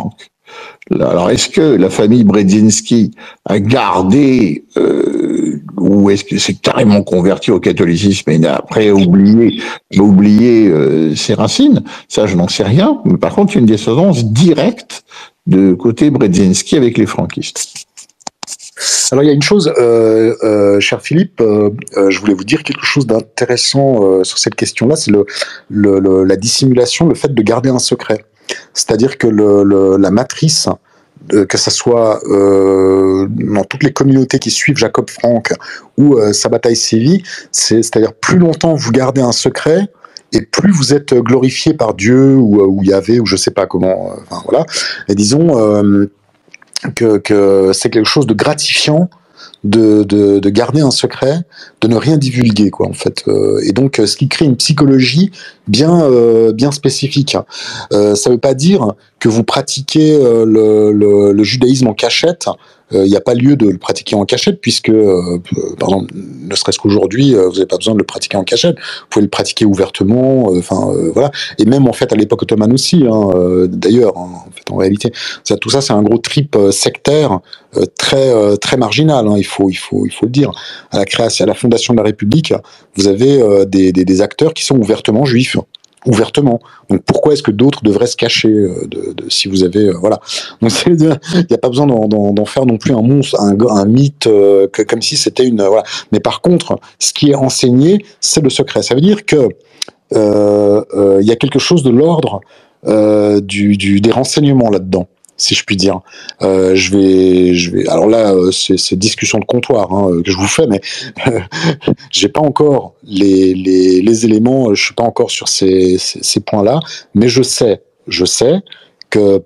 Alors, est-ce que la famille Brzezinski a gardé, ou est-ce que c'est carrément converti au catholicisme et n'a après oublié ses racines? Ça, je n'en sais rien. Mais par contre, il y a une descendance directe de côté Brzezinski avec les franquistes. Alors il y a une chose, cher Philippe, je voulais vous dire quelque chose d'intéressant sur cette question-là, c'est la dissimulation, le fait de garder un secret. C'est-à-dire que la matrice, que ça soit dans toutes les communautés qui suivent Jacob Frank ou Sabbatai Sevi, c'est-à-dire plus longtemps vous gardez un secret, et plus vous êtes glorifié par Dieu ou Yahvé ou je sais pas comment, enfin voilà. Et disons que c'est quelque chose de gratifiant de garder un secret, de ne rien divulguer, quoi, en fait. Et donc, ce qui crée une psychologie bien spécifique. Ça veut pas dire que vous pratiquez le judaïsme en cachette. Il n'y a pas lieu de le pratiquer en cachette, puisque, par exemple, ne serait-ce qu'aujourd'hui, vous n'avez pas besoin de le pratiquer en cachette. Vous pouvez le pratiquer ouvertement, voilà. Et même, en fait, à l'époque ottomane aussi, d'ailleurs, en fait, en réalité. Tout ça, c'est un gros trip sectaire très marginal, il faut le dire. À la création, à la fondation de la République, vous avez des acteurs qui sont ouvertement juifs. Ouvertement. Donc pourquoi est-ce que d'autres devraient se cacher si vous avez voilà. Donc il n'y a pas besoin d'en faire non plus un monstre, un mythe comme si c'était une voilà. Mais par contre, ce qui est enseigné, c'est le secret. Ça veut dire que il y a quelque chose de l'ordre des renseignements là-dedans, si je puis dire. Je vais. Alors là, c'est discussion de comptoir que je vous fais, mais j'ai pas encore les éléments. Je suis pas encore sur ces points-là, mais je sais que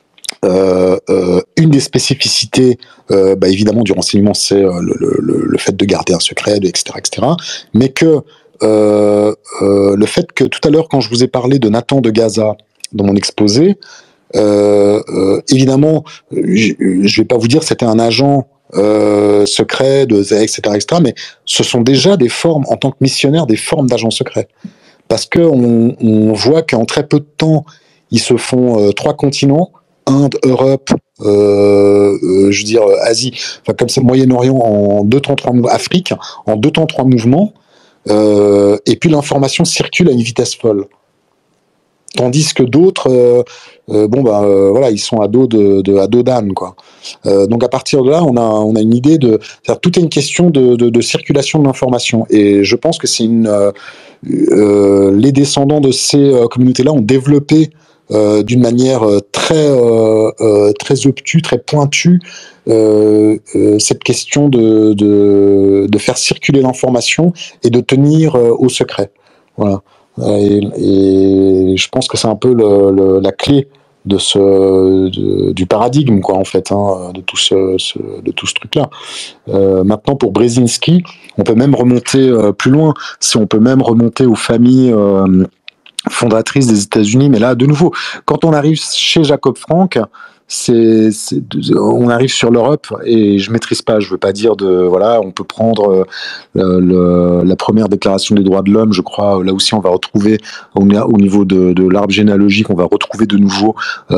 une des spécificités, évidemment, du renseignement, c'est le fait de garder un secret, etc. Mais que le fait que tout à l'heure, quand je vous ai parlé de Nathan de Gaza dans mon exposé, évidemment, je vais pas vous dire que c'était un agent secret, etc., mais ce sont déjà des formes, en tant que missionnaire, des formes d'agents secrets. Parce que on voit qu'en très peu de temps, ils se font 3 continents, Inde, Europe, je veux dire Asie, enfin comme c'est Moyen-Orient en 2 temps 3 Afrique, en 2 temps 3 mouvements, et puis l'information circule à une vitesse folle. Tandis que d'autres, voilà, ils sont à dos d'âne, quoi. Donc à partir de là, on a une idée tout est une question de circulation de l'information. Et je pense que c'est les descendants de ces communautés-là ont développé d'une manière très obtuse, très pointue, cette question de faire circuler l'information et de tenir au secret. Voilà. Et je pense que c'est un peu la clé du paradigme, quoi, en fait, de tout ce truc-là. Maintenant, pour Brzezinski, on peut même remonter plus loin. Si on peut même remonter aux familles fondatrices des États-Unis. Mais là, de nouveau, quand on arrive chez Jacob Frank, on arrive sur l'Europe et je maîtrise pas. Je veux pas dire voilà. On peut prendre la première déclaration des droits de l'homme. Je crois là aussi on va retrouver au niveau de l'arbre généalogique, on va retrouver de nouveau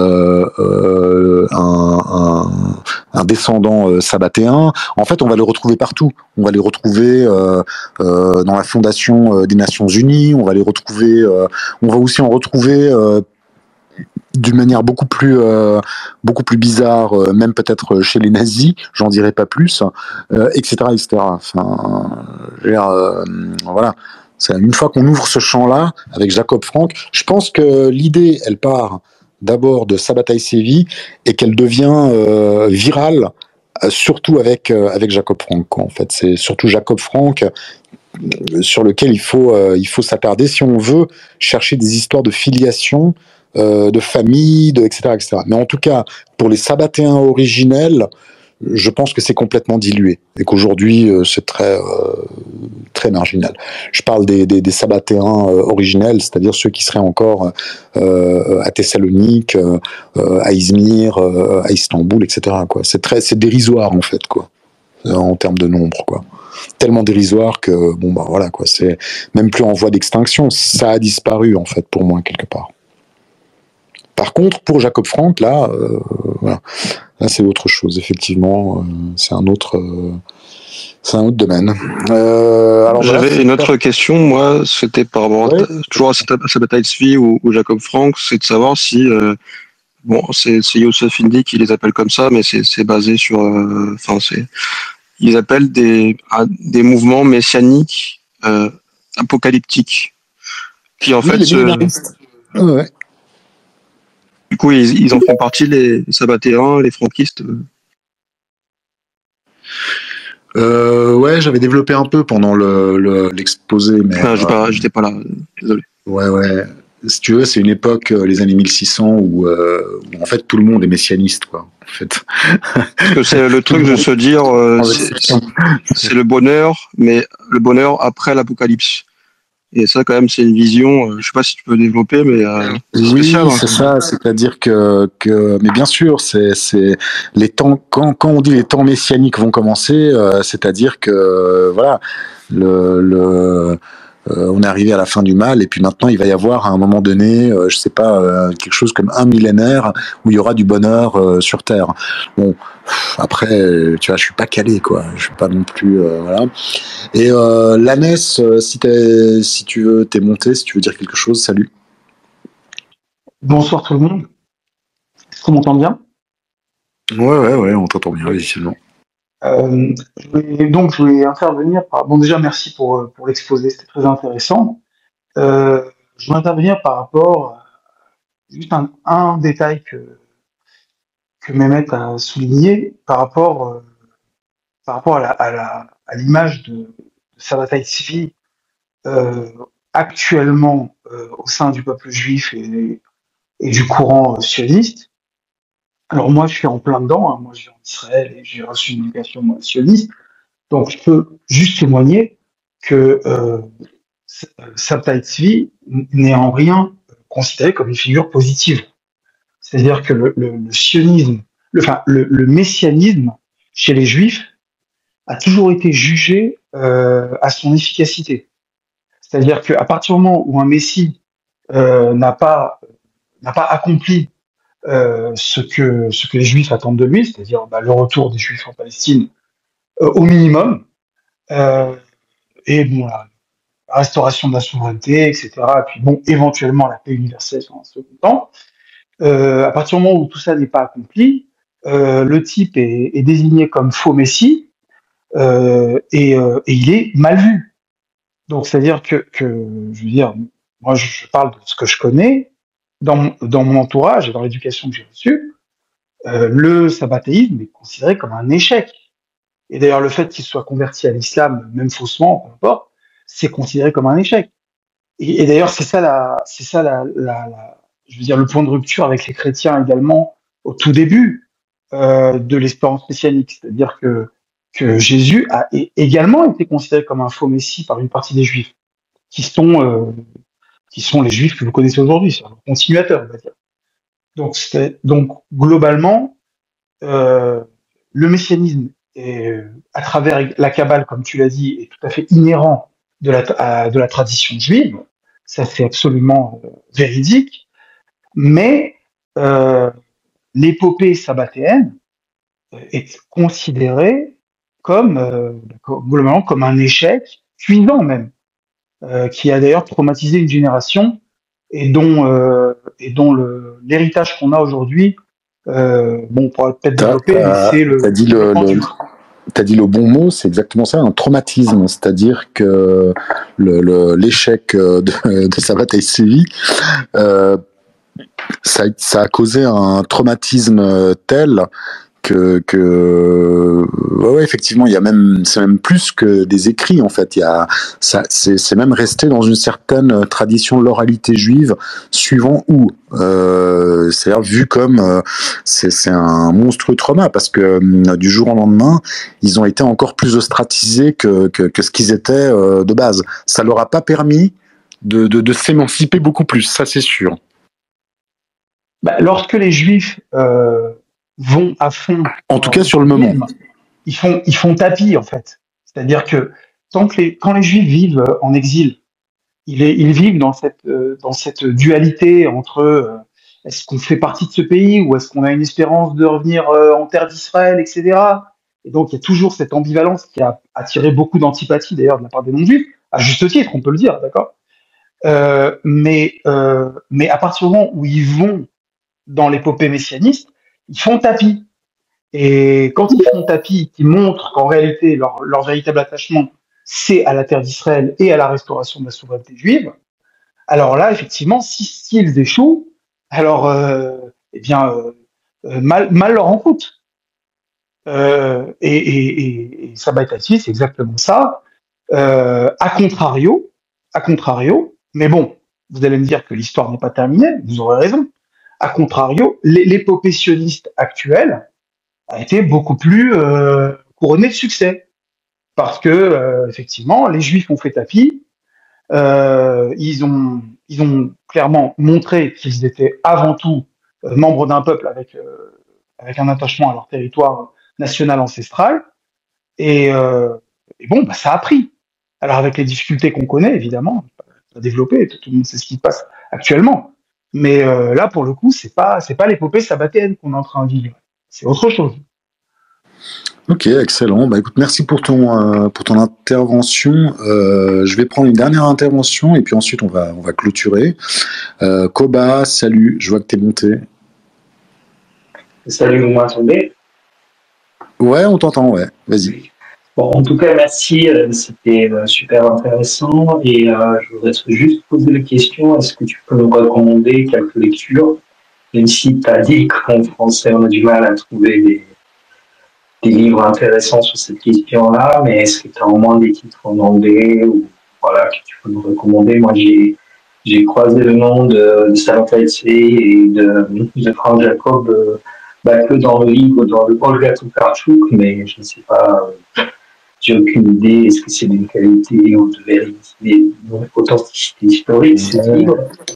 un descendant sabbatéen. En fait, on va le retrouver partout. On va les retrouver dans la fondation des Nations Unies. On va les retrouver. On va aussi en retrouver d'une manière beaucoup plus bizarre, même peut-être chez les nazis, j'en dirai pas plus, etc., etc. Enfin, voilà. C'est une fois qu'on ouvre ce champ-là avec Jacob Frank, je pense que l'idée, elle part d'abord de Sabbatai Sevi et qu'elle devient virale, surtout avec Jacob Frank, quoi. En fait, c'est surtout Jacob Frank sur lequel il faut s'attarder si on veut chercher des histoires de filiation, de famille, etc., etc. Mais en tout cas, pour les sabbatéens originels, je pense que c'est complètement dilué et qu'aujourd'hui c'est très marginal. Je parle des sabbatéens originels, c'est-à-dire ceux qui seraient encore à Thessalonique, à Izmir, à Istanbul, etc., quoi. C'est dérisoire en fait, quoi, en termes de nombre, quoi. Tellement dérisoire que voilà, quoi. C'est même plus en voie d'extinction. Ça a disparu en fait pour moi quelque part. Par Par contre, pour Jacob Frank, là, voilà. Là, c'est autre chose, effectivement. C'est un autre domaine. Alors j'avais une autre question, moi, c'était par rapport toujours à Sabbatai Tzvi ou Jacob Frank, c'est de savoir si, bon, c'est Youssef Indy qui les appelle comme ça, mais c'est basé sur, ils appellent des mouvements messianiques apocalyptiques, qui en fait, ouais. Du coup, ils en font partie, les sabbatéens, les franquistes. Ouais, j'avais développé un peu pendant l'exposé, mais j'étais pas là, désolé. Ouais. Si tu veux, c'est une époque, les années 1600, où en fait tout le monde est messianiste, quoi. En fait. Parce que c'est le truc de se dire, c'est le bonheur, mais le bonheur après l'apocalypse. Et ça, quand même, c'est une vision. Je sais pas si tu peux développer, mais spécial. Oui, c'est ça. C'est-à-dire que, mais bien sûr, c'est les temps. Quand on dit les temps messianiques vont commencer, c'est-à-dire que voilà, on est arrivé à la fin du mal, et puis maintenant il va y avoir à un moment donné, je sais pas, quelque chose comme un millénaire où il y aura du bonheur sur Terre. Bon, après, tu vois, je suis pas calé, quoi. Je suis pas non plus, voilà. Et l'ANES, si tu veux, t'es monté, si tu veux dire quelque chose, salut. Bonsoir tout le monde. Est-ce qu'on m'entend bien? Ouais, on t'entend bien, effectivement. Je voulais intervenir bon, déjà, merci pour l'exposé, c'était très intéressant. Je voulais intervenir par rapport à juste un détail que Mehmet a souligné par rapport à l'image de Sabbatai Tzvi actuellement au sein du peuple juif et du courant sioniste. Alors moi, je suis en plein dedans. Hein. Moi, je vis en Israël et j'ai reçu une éducation sioniste. Donc, je peux juste témoigner que Sabbatai Tzvi n'est en rien considéré comme une figure positive. C'est-à-dire que le sionisme, le messianisme chez les Juifs a toujours été jugé à son efficacité. C'est-à-dire qu'à partir du moment où un Messie n'a pas accompli ce que les Juifs attendent de lui, c'est-à-dire le retour des Juifs en Palestine au minimum, et bon, la restauration de la souveraineté, etc. Et puis bon, éventuellement la paix universelle sur un second temps. À partir du moment où tout ça n'est pas accompli, le type est désigné comme faux messie et il est mal vu. Donc c'est-à-dire que je veux dire, moi je parle de ce que je connais dans mon entourage et dans l'éducation que j'ai reçue. Le sabbatéisme est considéré comme un échec. Et d'ailleurs, le fait qu'il soit converti à l'islam, même faussement, peu importe, c'est considéré comme un échec. Et d'ailleurs, c'est ça je veux dire, le point de rupture avec les chrétiens également au tout début de l'espérance messianique. C'est-à-dire que Jésus a également été considéré comme un faux messie par une partie des Juifs, qui sont les Juifs que vous connaissez aujourd'hui, c'est un continuateur, on va dire. Donc globalement, le messianisme, à travers la Kabbale, comme tu l'as dit, est tout à fait inhérent de la tradition juive. Ça, c'est absolument véridique. Mais l'épopée sabbatéenne est considérée globalement comme un échec cuisant même, qui a d'ailleurs traumatisé une génération et dont l'héritage qu'on a aujourd'hui, on pourra peut-être développer, mais c'est le. T'as dit le bon mot, c'est exactement ça, un traumatisme, c'est-à-dire que l'échec de Sabbatai Tzvi, ça a causé un traumatisme tel que ouais, effectivement, c'est même plus que des écrits en fait. C'est même resté dans une certaine tradition de l'oralité juive, suivant où. C'est-à-dire vu comme c'est un monstrueux trauma parce que du jour au lendemain, ils ont été encore plus ostratisés que ce qu'ils étaient de base. Ça leur a pas permis de s'émanciper beaucoup plus, ça c'est sûr. Lorsque les Juifs vont à fond. En tout cas, sur le moment. Ils font tapis, en fait. C'est-à-dire que quand les Juifs vivent en exil, ils vivent dans cette dualité entre est-ce qu'on fait partie de ce pays ou est-ce qu'on a une espérance de revenir en terre d'Israël, etc. Et donc il y a toujours cette ambivalence qui a attiré beaucoup d'antipathie d'ailleurs de la part des non-juifs, à juste titre, on peut le dire, d'accord. Mais à partir du moment où ils vont dans l'épopée messianiste, ils font tapis. Et quand ils font tapis, qui montrent qu'en réalité leur véritable attachement, c'est à la terre d'Israël et à la restauration de la souveraineté juive, alors là, effectivement, s'ils échouent, alors eh bien mal leur en coûte. Et Sabbat Tati, c'est exactement ça. À contrario, mais bon, vous allez me dire que l'histoire n'est pas terminée, vous aurez raison. À contrario, l'épopée sioniste actuelle a été beaucoup plus couronnée de succès. Parce que, effectivement, les Juifs ont fait tapis, ils ont clairement montré qu'ils étaient avant tout membres d'un peuple avec un attachement à leur territoire national ancestral, et bon, bah, ça a pris. Alors avec les difficultés qu'on connaît, évidemment, à développer, tout le monde sait ce qui se passe actuellement. Mais là, pour le coup, c'est pas l'épopée sabbatéenne qu'on est en train de vivre. C'est autre chose. Ok, excellent. Bah, écoute, merci pour ton intervention. Je vais prendre une dernière intervention et puis ensuite on va clôturer. Koba, salut, je vois que t'es monté. Salut, vous m'entendez? Ouais, on t'entend, ouais. Vas-y. Bon, en tout cas, merci, c'était super intéressant et je voudrais juste poser la question, est-ce que tu peux nous recommander quelques lectures, même si tu as dit qu'en français on a du mal à trouver des livres intéressants sur cette question-là, mais est-ce que tu as au moins des titres en anglais ou voilà, que tu peux nous recommander? Moi, j'ai croisé le nom de Salah et de Franz Jacob que dans le livre, dans le Olga Tokarczuk, mais je ne sais pas, j'ai aucune idée, est-ce que c'est d'une qualité ou de vérité, d'authenticité historique, ce livre.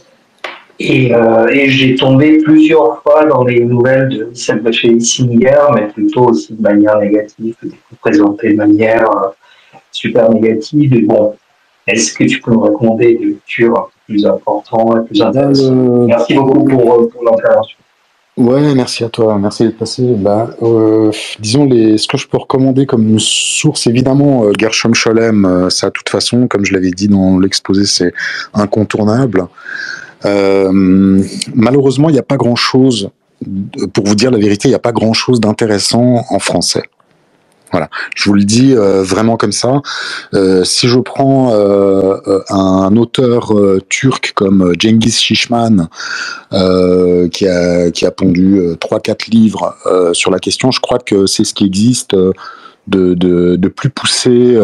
Et j'ai tombé plusieurs fois dans les nouvelles de Michel Bachelet-Singer, mais plutôt aussi de manière négative, présentées de manière super négative. Et bon, est-ce que tu peux me recommander des lectures un peu plus importantes et plus intéressantes? Merci beaucoup pour l'intervention. Ouais, merci à toi, merci d'être passé. Disons ce que je peux recommander comme source, évidemment, Gershom Scholem, ça, de toute façon, comme je l'avais dit dans l'exposé, c'est incontournable. Malheureusement, il n'y a pas grand-chose, pour vous dire la vérité, il n'y a pas grand-chose d'intéressant en français. Voilà, je vous le dis vraiment comme ça. Si je prends un auteur turc comme Cengiz Shishman, qui a pondu 3-4 livres sur la question, je crois que c'est ce qui existe de plus poussé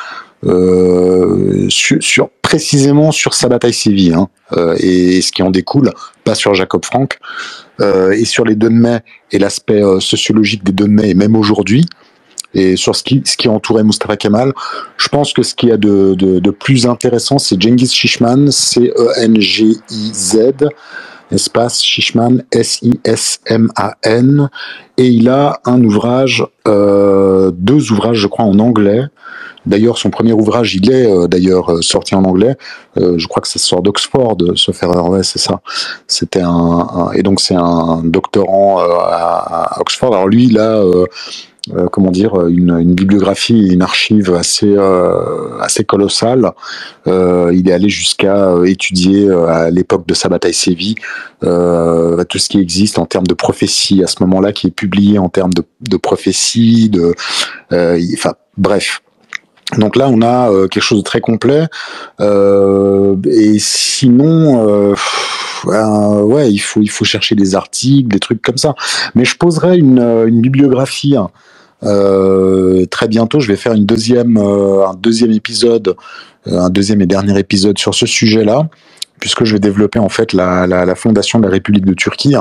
précisément sur sa bataille civile, et ce qui en découle, pas sur Jacob Frank, et sur les 2 de mai et l'aspect sociologique des 2 de mai, et même aujourd'hui, et sur ce qui entourait Mustafa Kemal. Je pense que ce qu'il y a de plus intéressant, c'est Cengiz Shishman, C-E-N-G-I-Z, espace Shishman, S-I-S-M-A-N, et il a un ouvrage, 2 ouvrages, je crois, en anglais. D'ailleurs, son premier ouvrage, il est sorti en anglais. Je crois que ça sort d'Oxford, sauf erreur, ouais, c'est ça. C'était et donc c'est un doctorant à Oxford. Alors lui, il a une bibliographie, une archive assez colossale. Il est allé jusqu'à étudier à l'époque de sa bataille Sévi tout ce qui existe en termes de prophétie à ce moment-là, qui est publié en termes de prophétie, bref. Donc là, on a quelque chose de très complet. Et sinon, ouais, il faut chercher des articles, des trucs comme ça. Mais je poserai une bibliographie. Très bientôt, je vais faire un deuxième épisode, un deuxième et dernier épisode sur ce sujet-là, puisque je vais développer en fait la fondation de la République de Turquie,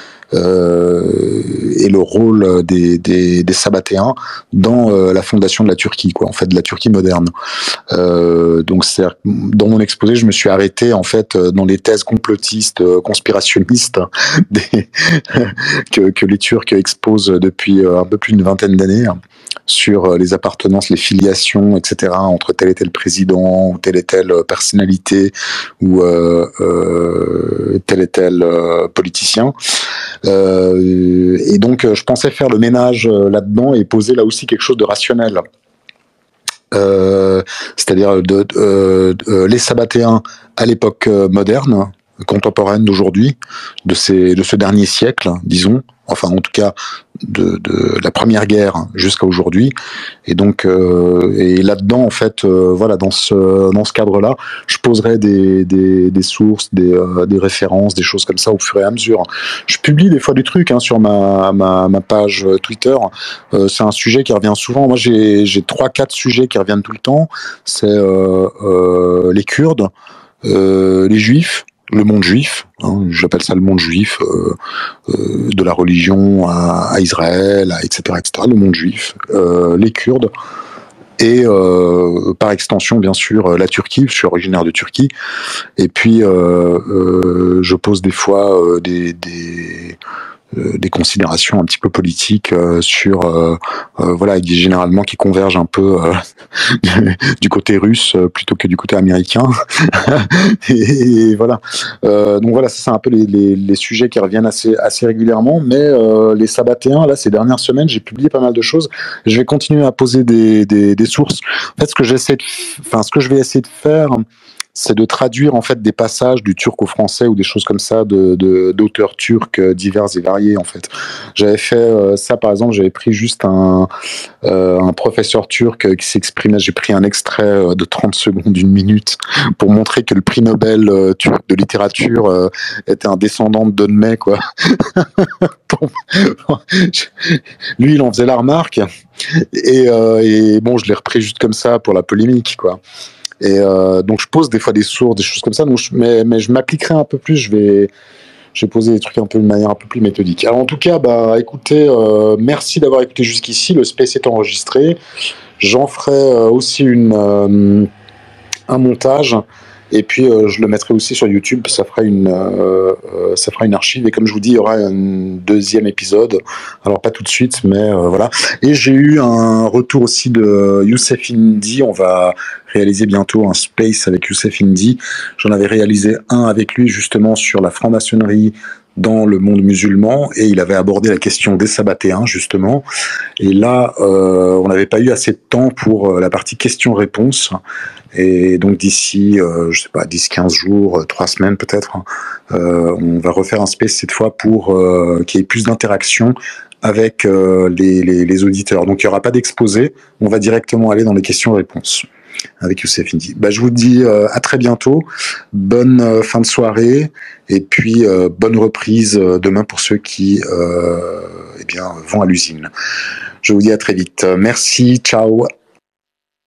et le rôle des Sabbatéens dans la fondation de la Turquie, quoi, en fait, de la Turquie moderne. Donc, dans mon exposé, je me suis arrêté en fait dans les thèses complotistes, conspirationnistes que les Turcs exposent depuis un peu plus d'une vingtaine d'années. sur les appartenances, les filiations, etc. entre tel et tel président ou telle et telle personnalité ou tel et tel politicien. Et donc, je pensais faire le ménage là-dedans et poser là aussi quelque chose de rationnel. C'est-à-dire les Sabbatéens à l'époque moderne, contemporaine d'aujourd'hui, de ce dernier siècle, disons, enfin en tout cas de la première guerre jusqu'à aujourd'hui, et donc et là-dedans en fait voilà, dans ce cadre-là, je poserai des sources, des références, des choses comme ça au fur et à mesure. Je publie des fois des trucs sur ma page Twitter. C'est un sujet qui revient souvent. Moi j'ai 3-4 sujets qui reviennent tout le temps. C'est les Kurdes, les Juifs, le monde juif, j'appelle ça le monde juif, de la religion à Israël, etc., etc., le monde juif, les Kurdes, et par extension, bien sûr, la Turquie, je suis originaire de Turquie, et puis je pose des fois des considérations un petit peu politiques sur voilà, généralement qui convergent un peu du côté russe plutôt que du côté américain. et voilà, donc voilà, c'est un peu les sujets qui reviennent assez régulièrement. Mais les Sabbatéens, là, ces dernières semaines, j'ai publié pas mal de choses. Je vais continuer à poser des sources. En fait, ce que je vais essayer de faire, c'est de traduire en fait des passages du turc au français ou des choses comme ça d'auteurs turcs divers et variés en fait. J'avais fait ça par exemple, j'avais pris juste un professeur turc qui s'exprimait, j'ai pris un extrait de 30 secondes, d'une minute, pour montrer que le prix Nobel turc de littérature était un descendant de Don May, quoi. Lui, il en faisait la remarque, et bon, je l'ai repris juste comme ça pour la polémique, quoi. Et donc je pose des fois des sources, des choses comme ça, donc mais je m'appliquerai un peu plus, je vais poser des trucs un peu de manière un peu plus méthodique. Alors en tout cas, bah écoutez, merci d'avoir écouté jusqu'ici, le space est enregistré, j'en ferai aussi un montage, et puis je le mettrai aussi sur YouTube, ça fera une archive, et comme je vous dis, il y aura un deuxième épisode, alors pas tout de suite, mais voilà. Et j'ai eu un retour aussi de Youssef Indy, on va réaliser bientôt un space avec Youssef Indy. J'en avais réalisé un avec lui justement sur la franc-maçonnerie dans le monde musulman, et il avait abordé la question des Sabbatéens justement, et là on n'avait pas eu assez de temps pour la partie questions-réponses, et donc d'ici je sais pas, 10-15 jours, 3 semaines peut-être, on va refaire un space cette fois pour qu'il y ait plus d'interaction avec les auditeurs. Donc il n'y aura pas d'exposé, on va directement aller dans les questions-réponses avec Youssef Indy. Bah, je vous dis à très bientôt, bonne fin de soirée, et puis bonne reprise demain pour ceux qui vont à l'usine. Je vous dis à très vite. Merci, ciao.